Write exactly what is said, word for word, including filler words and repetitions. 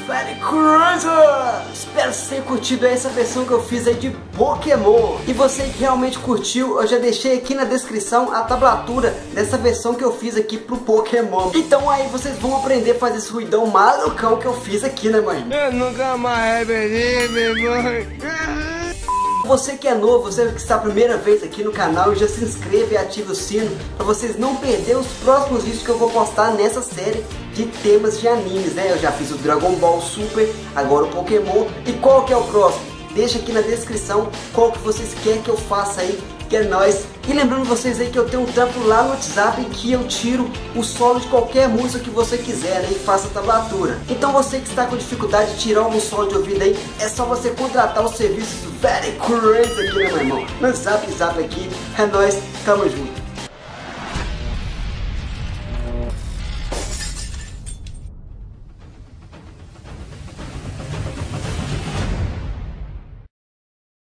very crazy! Espero que você tenha curtido essa versão que eu fiz aí de Pokémon. E você que realmente curtiu, eu já deixei aqui na descrição a tablatura dessa versão que eu fiz aqui pro Pokémon. Então aí vocês vão aprender a fazer esse ruidão malucão que eu fiz aqui, né, mãe? Eu nunca mais bebi, mãe. Você que é novo, você que está a primeira vez aqui no canal, já se inscreve e ativa o sino para vocês não perderem os próximos vídeos que eu vou postar nessa série de temas de animes, né? Eu já fiz o Dragon Ball Super, agora o Pokémon. E qual que é o próximo? Deixa aqui na descrição qual que vocês querem que eu faça aí, que é nóis. E lembrando vocês aí que eu tenho um trampo lá no WhatsApp que eu tiro o solo de qualquer música que você quiser, né, e faça a tablatura. Então você que está com dificuldade de tirar algum solo de ouvido aí, é só você contratar os serviços Very Crazy aqui, né, meu irmão? No Zap Zap aqui, é nóis, tamo junto.